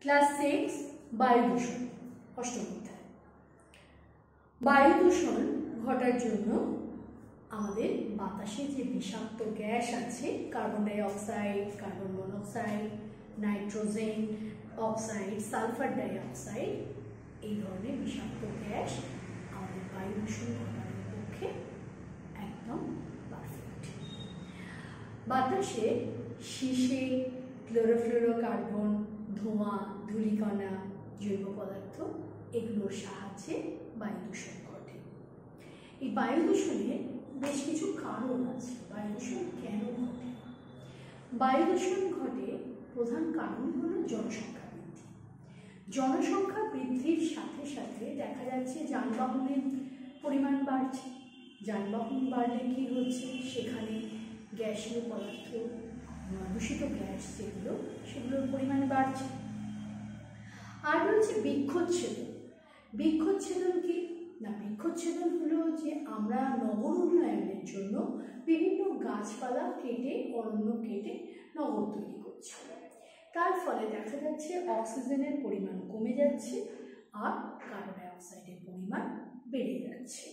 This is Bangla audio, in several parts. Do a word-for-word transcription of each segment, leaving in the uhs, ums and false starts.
ক্লাস সিক্স বায়ু দূষণ অষ্টম অধ্যায়। বায়ু দূষণ ঘটার জন্য আমাদের বাতাসে যে বিষাক্ত গ্যাস আছে, carbon dioxide, carbon monoxide, nitrogen oxide, sulphur dioxide, এই ধরনের বিষাক্ত গ্যাস আমাদের বায়ু দূষণ ঘটানোর পক্ষে একদম পারফেক্ট। বাতাসে শিশে, ক্লোরোফ্লোরোকার্বন, ধোঁয়া, ধূলিকণা, জৈব পদার্থ এগুলোর সাহায্যে বায়ু দূষণ ঘটে। এই বায়ু দূষণের বেশ কিছু কারণ আছে। বায়ু দূষণ কেন ঘটে? বায়ু দূষণ ঘটে প্রধান কারণ হলো জনসংখ্যা বৃদ্ধি। জনসংখ্যা বৃদ্ধির সাথে সাথে দেখা যাচ্ছে যানবাহনের পরিমাণ বাড়ছে। যানবাহন বাড়লে কী হচ্ছে, সেখানে গ্যাসীয় পদার্থ, দূষিত গ্যাস যেগুলো, সেগুলোর পরিমাণ বাড়ছে। আর রয়েছে বৃক্ষচ্ছেদন। বৃক্ষচ্ছেদন কি না, বৃক্ষচ্ছেদন হলো যে আমরা নগর উন্নয়নের জন্য বিভিন্ন গাছপালা কেটে, অরণ্য কেটে নগর তৈরি করছি। তার ফলে দেখা যাচ্ছে অক্সিজেনের পরিমাণ কমে যাচ্ছে আর কার্বন ডাই অক্সাইডের পরিমাণ বেড়ে যাচ্ছে।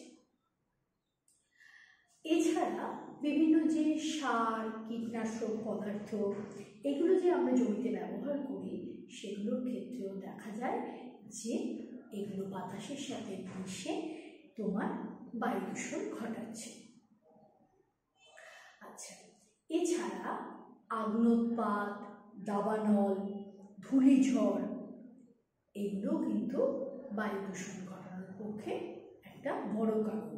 এছাড়া বিভিন্ন যে সার, কীটনাশক পদার্থ এগুলো যে আমরা জমিতে ব্যবহার করি, সেগুলোর ক্ষেত্রেও দেখা যায় যে এগুলো বাতাসের সাথে মিশে তোমার বায়ু দূষণ ঘটাচ্ছে। আচ্ছা, এছাড়া আগ্নোৎপাত, দাবানল, ধূলিঝড় এগুলো কিন্তু বায়ু দূষণ ঘটানোর পক্ষে একটা বড় কারণ।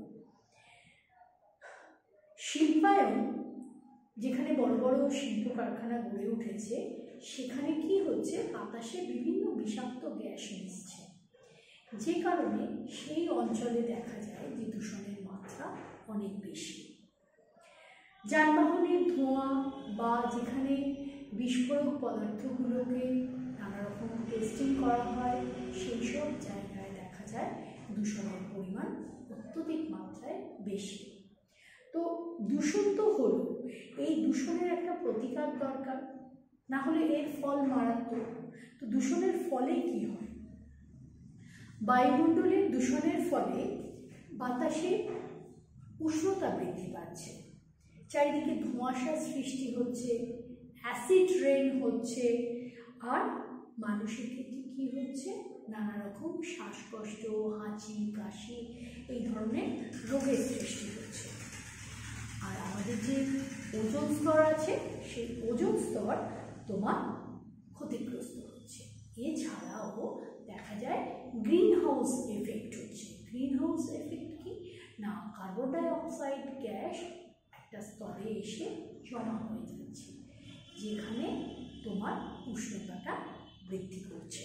শিল্পায়ন, যেখানে বড় বড় শিল্প কারখানা গড়ে উঠেছে, সেখানে কি হচ্ছে, বাতাসে বিভিন্ন বিষাক্ত গ্যাস মিশছে, যে কারণে সেই অঞ্চলে দেখা যায় যে দূষণের মাত্রা অনেক বেশি। যানবাহনের ধোঁয়া বা যেখানে বিস্ফোরক পদার্থগুলোকে নানা রকম টেস্টিং করা হয়, সেই সব জায়গায় দেখা যায় দূষণের পরিমাণ অত্যধিক মাত্রায় বেশি। তো দূষণ তো হলো, এই দূষণের একটা প্রতিকার দরকার, না হলে এর ফল মারাত্মক। তো দূষণের ফলে কি হয়? বায়ুমণ্ডলের দূষণের ফলে বাতাসে উষ্ণতা বৃদ্ধি পাচ্ছে, চারিদিকে ধোঁয়াশা সৃষ্টি হচ্ছে, অ্যাসিড রেন হচ্ছে, আর মানুষের ক্ষেত্রে কী হচ্ছে, নানা রকম শ্বাসকষ্ট, হাঁচি, কাশি এই ধরনের রোগের সৃষ্টি হচ্ছে। আর আমাদের যে ওজোন স্তর আছে, সেই ওজোন স্তর তোমার ক্ষতিগ্রস্ত হচ্ছে। এছাড়াও দেখা যায় গ্রিন হাউস এফেক্ট হচ্ছে। গ্রিন হাউস এফেক্ট কি না, কার্বন ডাই অক্সাইড গ্যাস একটা স্তরে এসে জমা হয়ে যাচ্ছে, যেখানে তোমার উষ্ণতাটা বৃদ্ধি করছে।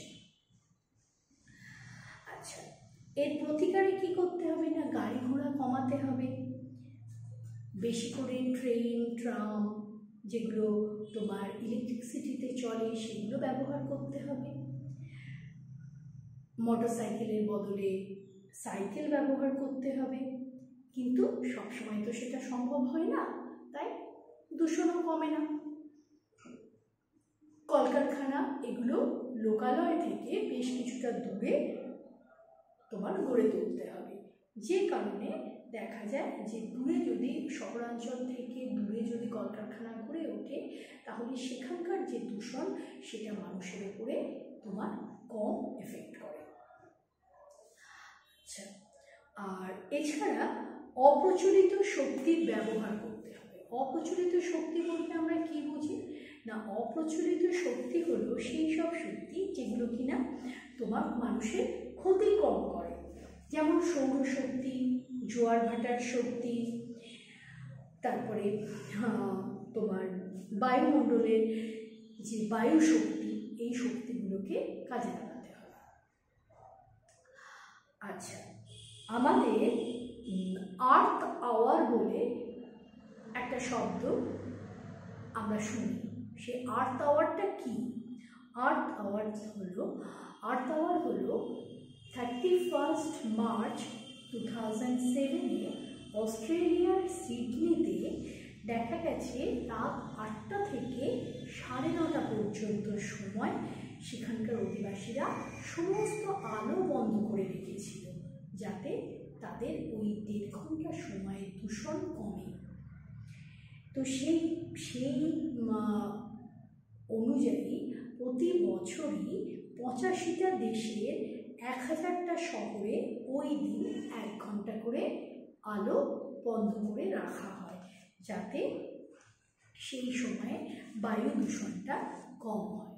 আচ্ছা, এর প্রতিকারে কি করতে হবে না, গাড়ি ঘোড়া কমাতে হবে, বেশি করে ট্রেন, ট্রাম যেগুলো তোমার ইলেকট্রিসিটিতে চলে সেগুলো ব্যবহার করতে হবে। মোটর সাইকেলের বদলে সাইকেল ব্যবহার করতে হবে, কিন্তু সবসময় তো সেটা সম্ভব হয় না, তাই দূষণও কমে না। কলকারখানা এগুলো লোকালয় থেকে বেশ কিছুটা দূরে তোমার গড়ে তুলতে হবে, যে কারণে দেখা যায় যে দূরে যদি শহরাঞ্চল থেকে দূরে যদি কলকারখানা গড়ে ওঠে, তাহলে সেখানকার যে দূষণ সেটা মানুষের উপরে তোমার কম এফেক্ট করে। আচ্ছা, আর এছাড়া অপ্রচলিত শক্তির ব্যবহার করতে হবে। অপ্রচলিত শক্তি বলতে আমরা কি বুঝি না, অপ্রচলিত শক্তি হলো সেই সব শক্তি যেগুলো কিনা তোমার মানুষের ক্ষতি কম করে, যেমন সৌরশক্তি, জোয়ার ভাটার শক্তি, তারপরে তোমার বায়ুমণ্ডলের যে বায়ু শক্তি, এই শক্তিগুলোকে কাজে লাগাতে হবে। আচ্ছা, আমাদের আর্থ আওয়ার বলে একটা শব্দ আমরা শুনি, সেই আর্থ আওয়ারটা কি? আর্থ আওয়ার হলো আর্থ আওয়ার হলো thirty first March two thousand সেভেনে অস্ট্রেলিয়ার সিডনিতে দেখা গেছে রাত আটটা থেকে সাড়ে নটা পর্যন্ত সময় সেখানকার অধিবাসীরা সমস্ত আলো বন্ধ করে রেখেছিল, যাতে তাদের ওই দেড় ঘন্টা সময়ের দূষণ কমে। তো সেই সেই অনুযায়ী প্রতি বছরই পঁচাশিটা দেশের এক হাজারটা শহরে ওই দিন এক ঘন্টা করে আলো বন্ধ করে রাখা হয়, যাতে সেই সময়ে বায়ু দূষণটা কম হয়।